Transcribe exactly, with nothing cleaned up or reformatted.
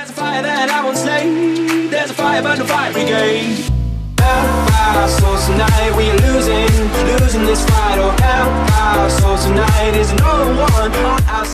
There's a fire that I won't slay. There's a fire, but no fire brigade. Help our souls tonight, we are losing, losing this fight. Oh, help our souls tonight, is no one on our side.